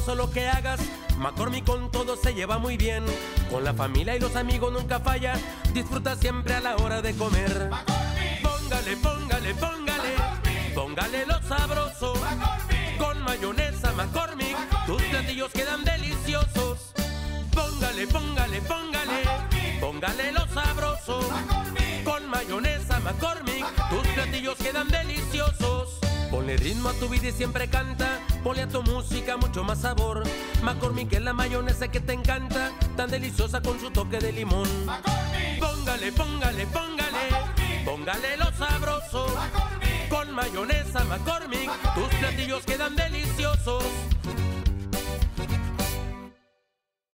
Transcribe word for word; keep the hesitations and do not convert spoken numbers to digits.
sabroso lo que hagas. McCormick con todo se lleva muy bien. Con la familia y los amigos nunca falla. Disfruta siempre a la hora de comer. McCormick. Póngale, póngale, póngale. McCormick. Póngale lo sabroso. McCormick. Con mayonesa McCormick. McCormick. Tus platillos quedan deliciosos. Póngale, póngale, póngale. McCormick. Póngale lo sabroso. McCormick. Con mayonesa McCormick. McCormick. Tus platillos quedan deliciosos. Ponle ritmo a tu vida y siempre canta. Ponle a tu música mucho más sabor. McCormick es la mayonesa que te encanta, tan deliciosa con su toque de limón. McCormick. Póngale, póngale, póngale. McCormick. Póngale lo sabroso. McCormick. Con mayonesa McCormick. McCormick. Tus platillos quedan deliciosos.